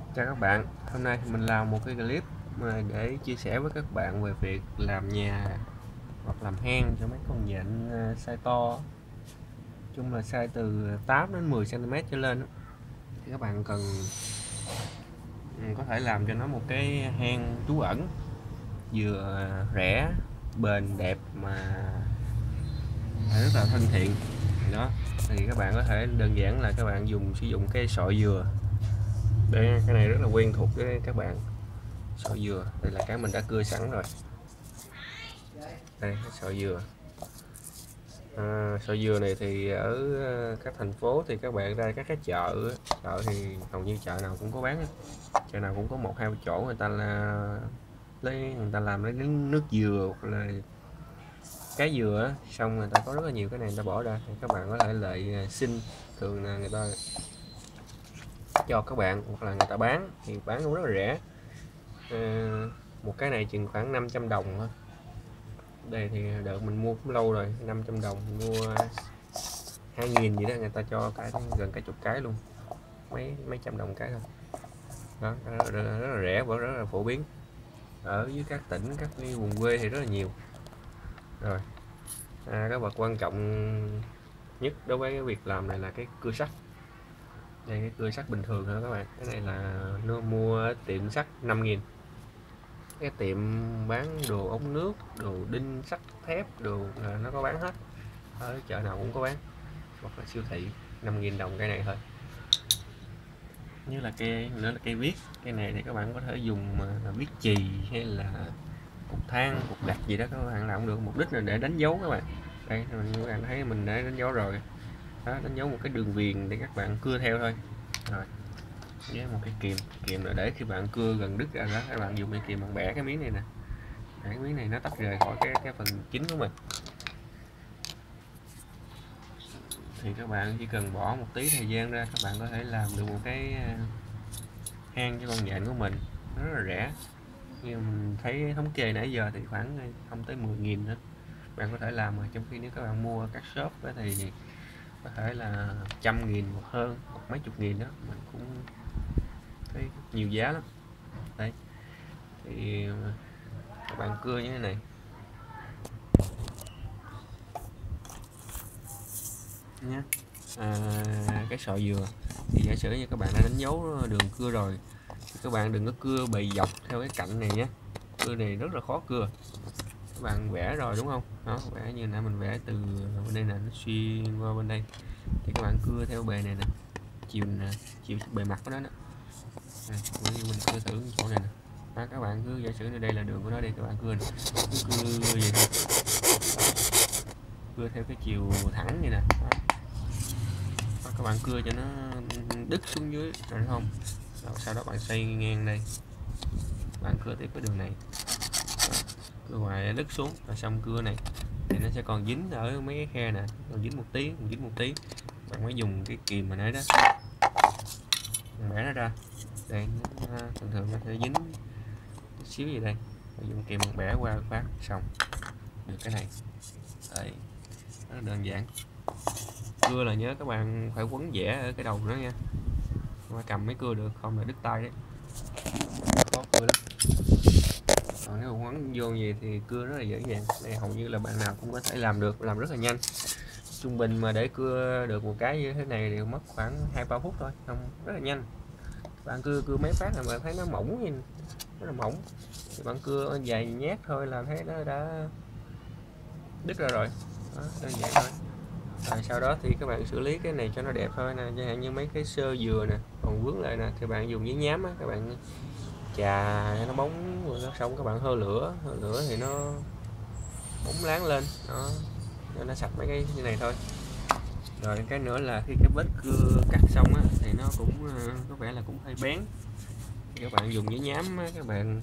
Chào các bạn, hôm nay mình làm một cái clip mà để chia sẻ với các bạn về việc làm nhà hoặc làm hang cho mấy con nhện size to, chung là size từ 8 đến 10 cm trở lên. Thì các bạn cần có thể làm cho nó một cái hang trú ẩn vừa rẻ, bền, đẹp mà rất là thân thiện. Đó, thì các bạn có thể đơn giản là các bạn sử dụng cái sọ dừa. Đây, cái này rất là quen thuộc với các bạn. Sọ dừa, đây là cái mình đã cưa sẵn rồi. Đây, sọ dừa. Sọ dừa này thì ở các thành phố thì các bạn ra các cái chợ thì hầu như chợ nào cũng có bán, chợ nào cũng có một hai chỗ người ta làm lấy nước dừa hoặc là cái dừa, xong người ta có rất là nhiều cái này người ta bỏ ra thì các bạn có thể lại xin, thường là người ta cho các bạn hoặc là người ta bán thì bán cũng rất là rẻ. Một cái này chừng khoảng 500 đồng thôi. Đây thì đợt mình mua cũng lâu rồi, 500 đồng mua 2.000 gì đó, người ta cho gần cả chục cái luôn, mấy trăm đồng cái thôi. Đó, rất là rẻ và rất là phổ biến ở dưới các tỉnh, các vùng quê thì rất là nhiều. Rồi cái vật quan trọng nhất đối với cái việc làm này là cái cưa sắt. Đây, cái cưa sắt bình thường thôi các bạn, cái này là nó mua ở tiệm sắt 5.000, cái tiệm bán đồ ống nước, đồ đinh sắt thép đồ là nó có bán hết, ở chợ nào cũng có bán, hoặc là siêu thị. 5.000 đồng cái này thôi. Như là cây nữa là cây viết, cây này thì các bạn có thể dùng mà viết chì hay là cục than, cục gạch gì đó các bạn làm cũng được, mục đích là để đánh dấu các bạn. Đây các bạn thấy mình đã đánh dấu rồi đó, đánh dấu một cái đường viền để các bạn cưa theo thôi. Rồi với một cái kìm là để khi bạn cưa gần đứt ra đó, các bạn dùng cái kìm bạn bẻ cái miếng này nè, bẻ cái miếng này nó tách rời khỏi cái phần chính của mình. Thì các bạn chỉ cần bỏ một tí thời gian ra, các bạn có thể làm được một cái hang cho con nhện của mình, nó rất là rẻ. Như mình thấy thống kê nãy giờ thì khoảng không tới 10.000 nữa, bạn có thể làm. Mà trong khi nếu các bạn mua các shop thì có thể là 100.000 hoặc hơn, hoặc mấy chục nghìn đó, mình cũng thấy nhiều giá lắm. Đây thì các bạn cưa như thế này nhé. Cái sọ dừa thì giả sử như các bạn đã đánh dấu đường cưa rồi thì các bạn đừng có cưa bày dọc theo cái cạnh này nhé, cưa này rất là khó cưa. Các bạn vẽ rồi đúng không, đó, vẽ như nãy mình vẽ từ bên đây nè, nó xuyên qua bên đây thì các bạn cưa theo bề này nè, chiều bề mặt của nó đó. Mình cưa thử chỗ này nè. Đó, các bạn cứ giả sử như đây là đường của nó đi, các bạn cưa này. Cứ cưa gì thôi, cưa theo cái chiều thẳng như nè. Đó. Đó, các bạn cưa cho nó đứt xuống dưới rồi đúng không. Rồi, sau đó bạn xoay ngang đây, bạn cưa tiếp cái đường này. Đó, cưa ngoài đứt xuống rồi xong cưa này thì nó sẽ còn dính ở mấy cái khe nè, còn dính một tí, bạn mới dùng cái kìm mà nãy đó bẻ nó ra. Đây thường thường nó sẽ dính chút xíu gì đây, rồi dùng kìm bạn bẻ qua phát xong được cái này. Đấy, rất là đơn giản. Cưa là nhớ các bạn phải quấn vẽ ở cái đầu nó nha, không phải cầm mấy cưa được, không là đứt tay đấy, khó cưa lắm. Còn nếu quấn vô gì thì cưa rất là dễ dàng. Đây hầu như là bạn nào cũng có thể làm được, làm rất là nhanh. Trung bình mà để cưa được một cái như thế này thì mất khoảng 2-3 phút thôi, không, rất là nhanh. Bạn cưa mấy phát là bạn thấy nó mỏng, nhìn rất là mỏng, thì bạn cưa vài nhát thôi là thấy nó đã đứt ra rồi. Đó, đơn giản thôi. Rồi sau đó thì các bạn xử lý cái này cho nó đẹp thôi nè, chẳng hạn như mấy cái sơ dừa nè còn vướng lại nè thì bạn dùng giấy nhám á, các bạn chà nó bóng rồi nó xong các bạn hơ lửa thì nó bóng láng lên đó, cho nó sạch mấy cái như này thôi. Rồi cái nữa là khi cái vết cưa cắt xong á thì nó cũng có vẻ là cũng hơi bén, thì các bạn dùng giấy nhám á, các bạn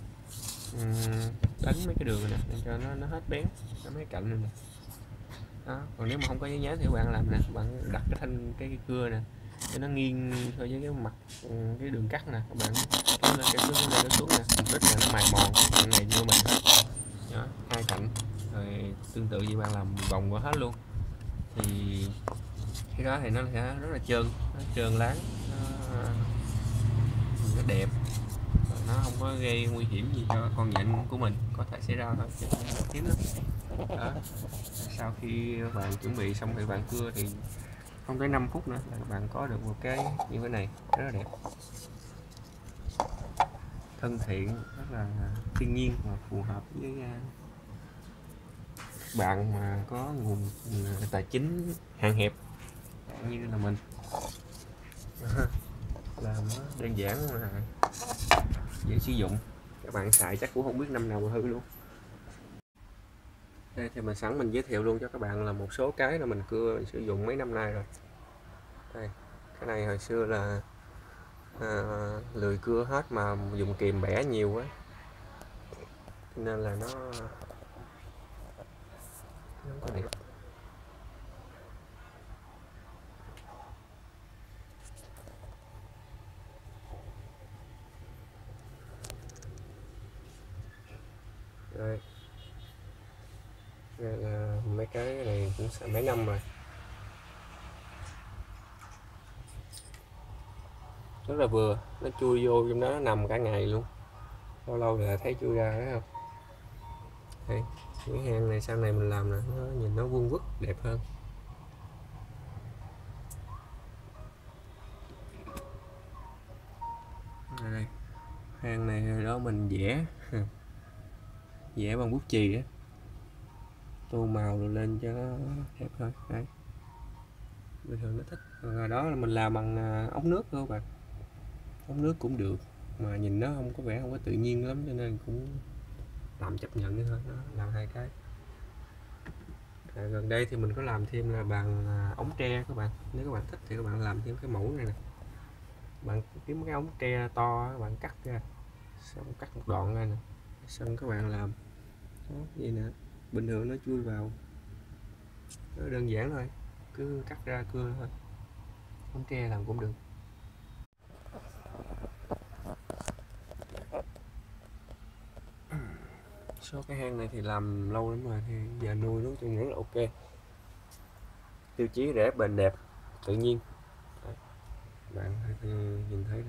đánh mấy cái đường này nè cho nó hết bén ở mấy cạnh này nè. Đó, còn nếu mà không có giấy nhám thì các bạn làm nè, bạn đặt cái cái cưa nè cho nó nghiêng thôi với cái mặt cái đường cắt nè, các bạn kéo lên kéo xuống lên kéo xuống nè, mục đích là nó mài mòn cái cạnh này như mình hết. Đó, hai cạnh rồi tương tự như bạn làm vòng qua hết luôn thì cái đó thì nó sẽ rất là trơn, nó trơn láng, nó nó đẹp, nó không có gây nguy hiểm gì cho con nhện của mình, có thể xảy ra thôi chứ không hiếm lắm. Đó. Sau khi bạn chuẩn bị xong thì bạn cưa thì không tới 5 phút nữa là các bạn có được một cái như thế này rất là đẹp, thân thiện, rất là thiên nhiên và phù hợp với bạn mà có nguồn tài chính hạn hẹp như là mình. Làm nó đơn giản mà dễ sử dụng, các bạn xài chắc cũng không biết năm nào mà hư luôn. Đây thì mình sẵn mình giới thiệu luôn cho các bạn là một số cái là mình cưa mình sử dụng mấy năm nay rồi. Đây, cái này hồi xưa là lười cưa hết mà dùng kìm bẻ nhiều quá nên là nó không có đẹp. Đây. Đây là mấy cái này cũng xài mấy năm rồi, rất là vừa, nó chui vô trong đó nó nằm cả ngày luôn, lâu lâu là thấy chui ra thấy không. Đây, cái hang này sau này mình làm nè, nó nhìn nó vuông vức đẹp hơn. Đây, hang này hồi đó mình vẽ bằng bút chì á, tô màu rồi lên cho nó đẹp thôi. Đấy, bình thường nó thích. Rồi đó là mình làm bằng ống nước thôi các bạn, ống nước cũng được mà nhìn nó không có vẻ không có tự nhiên lắm cho nên cũng tạm chấp nhận thôi. Nó làm hai cái. Gần đây thì mình có làm thêm là bằng ống tre các bạn, nếu các bạn thích thì các bạn làm thêm cái mẫu này nè, bạn kiếm cái ống tre to các bạn cắt ra, xong cắt một đoạn ra nè, xong các bạn làm đó, vậy nè, bình thường nó chui vào, nó đơn giản thôi, cứ cắt ra cưa thôi, ống tre làm cũng được. Số cái hang này thì làm lâu lắm rồi thì giờ nuôi nó chung rất là ok, tiêu chí rẻ bền đẹp tự nhiên. Đấy, bạn nhìn thấy đó.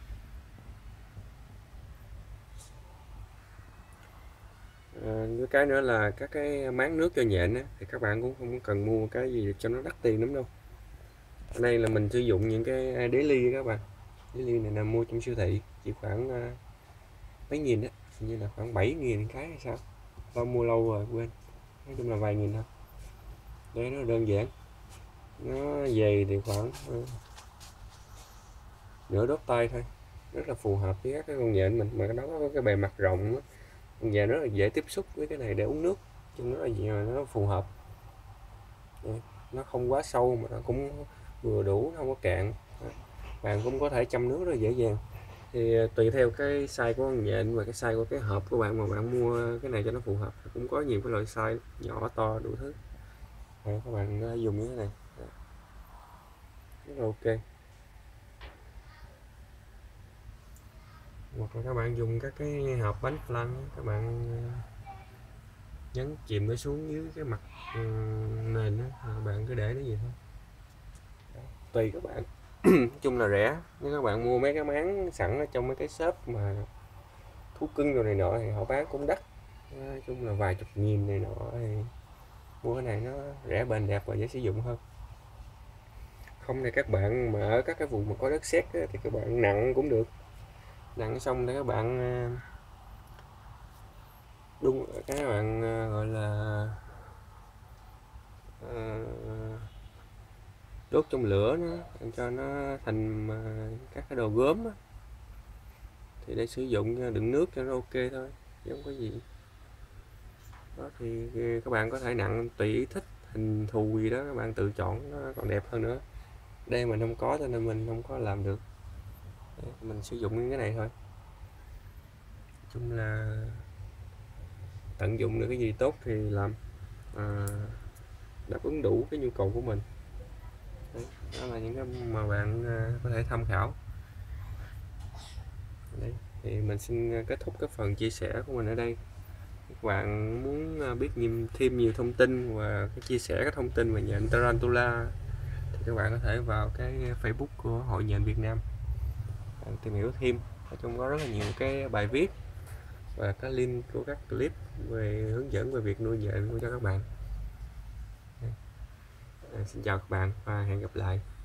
Với cái nữa là các cái máng nước cho nhện á, thì các bạn cũng không cần mua cái gì cho nó đắt tiền lắm đâu. Ở đây là mình sử dụng những cái đế ly các bạn, đế ly này là mua trong siêu thị chỉ khoảng mấy nghìn á, như là khoảng 7.000 cái hay sao, tao mua lâu rồi quên, nói chung là vài nghìn thôi. Đấy, nó đơn giản, nó dày thì khoảng nửa đốt tay thôi, rất là phù hợp với các cái con nhện mình, mà cái đó có cái bề mặt rộng á, và rất là dễ tiếp xúc với cái này để uống nước, chung nó phù hợp. Nó không quá sâu mà nó cũng vừa đủ, nó không có cạn. Bạn cũng có thể chăm nước rất là dễ dàng, thì tùy theo cái size của con nhện và cái size của cái hộp của bạn mà bạn mua cái này cho nó phù hợp. Cũng có nhiều cái loại size nhỏ to đủ thứ. Đấy, các bạn dùng như thế này rất là ok. Hoặc là các bạn dùng các cái hộp bánh flan, các bạn nhấn chìm nó xuống dưới cái mặt nền đó, bạn cứ để nó gì thôi. Đó, tùy các bạn. Nói chung là rẻ, nếu các bạn mua mấy cái máng sẵn ở trong mấy cái shop mà thú cưng rồi này nọ thì họ bán cũng đắt, nói chung là vài chục nghìn này nọ, thì mua cái này nó rẻ bền đẹp và dễ sử dụng hơn. Không thì các bạn mà ở các cái vùng mà có đất sét thì các bạn nặng cũng được, nặng xong để các bạn đun, các bạn gọi là đốt trong lửa nó cho nó thành các cái đồ gốm đó. Thì để sử dụng đựng nước cho nó ok thôi chứ không có gì. Đó thì các bạn có thể nặng tùy ý thích, hình thù gì đó các bạn tự chọn, nó còn đẹp hơn nữa. Đây mình không có cho nên mình không có làm được. Đấy, mình sử dụng những cái này thôi. Nói chung là tận dụng được cái gì tốt thì làm, đáp ứng đủ cái nhu cầu của mình. Đấy, đó là những cái mà bạn có thể tham khảo. Đấy, thì mình xin kết thúc cái phần chia sẻ của mình ở đây. Các bạn muốn biết thêm nhiều thông tin và cái chia sẻ các thông tin về nhện Tarantula thì các bạn có thể vào cái Facebook của Hội Nhện Việt Nam. bạn tìm hiểu thêm. Ở trong có rất là nhiều cái bài viết và cái link của các clip về hướng dẫn về việc nuôi nhện cho các bạn. Xin chào các bạn và hẹn gặp lại.